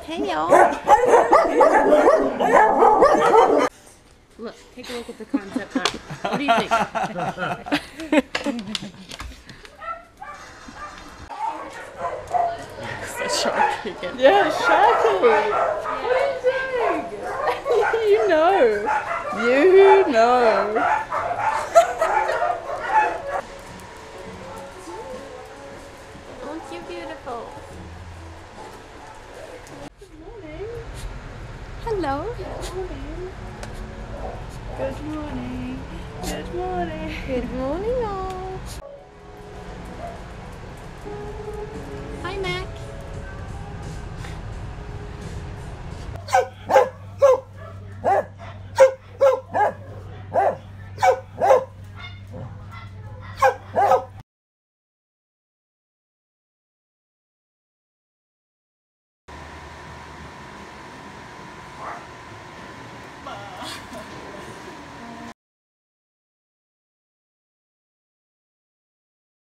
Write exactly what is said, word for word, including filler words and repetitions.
Hey y'all. Look, take a look at the concept art. What do you think? It's a Sharkey again. Yeah, Sharkey! What are you doing? You know. You know. Aren't you beautiful? Good morning. Hello. Good morning. Good morning. Good morning. Good morning, all.